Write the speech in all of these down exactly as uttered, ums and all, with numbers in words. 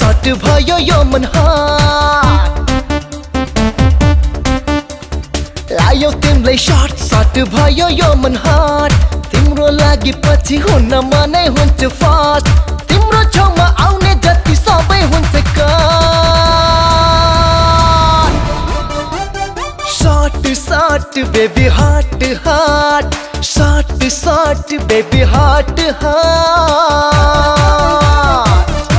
सट भयो यो मन हात लायो तिमीलाई सट सट भयो यो मन हात तिम्रो लागि पछि हुन मनै हुन्छ फास्ट तिम्रो छेउमा आउने जति सबै हुन्छ काट सट सट बेबी हाट हाट सट सट बेबी हाट हाट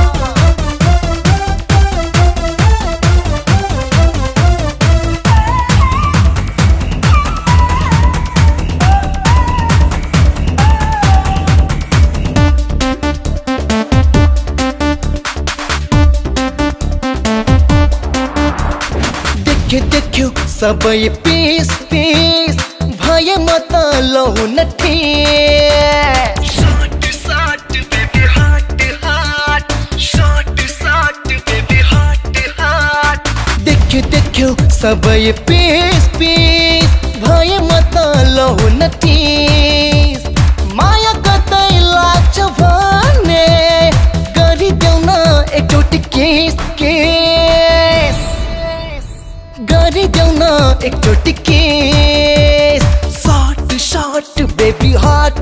देख्यो सबै पीस पीस भए म त लहु न ठेस सट सट बेबी हाट हाट सट सट बेबी हाट हाट देख्यो देख्यो सबै पीस पीस भए म त लहु न ठेस माया कतै लाग्छ भने गरिदेऊ न एकचोटि किस किस गरिदेऊ न एकचोटि किस सट सट बेबी हाट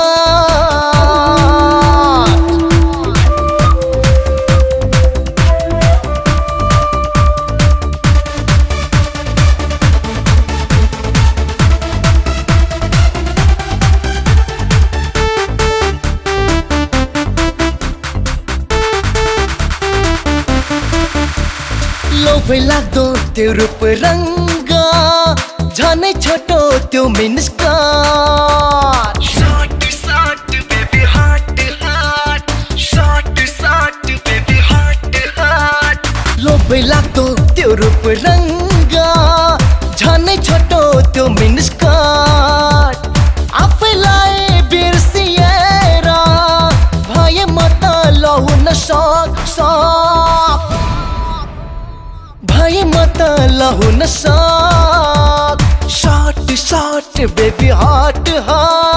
हाट लोभै लाग्दो त्यो रूप रंग झनै छोटो त्यो मिनिस्कर्ट सट सट बेबी हाट हाट सट सट बेबी हाट हाट लोभै लाग्दो त्यो रूप रंग झनै छोटो त्यो मिनिस्कर्ट आफैलाई बिर्सिएर भए म त लहु न सक सक भए म त लहु न सक सट सट बेबी हाट हाट